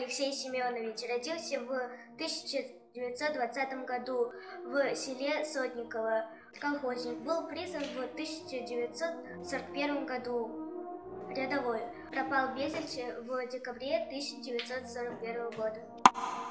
Алексей Семенович родился в 1920 году в селе Сотниково. Колхозник. Был призван в 1941 году. Рядовой. Пропал без вести в декабре 1941 года.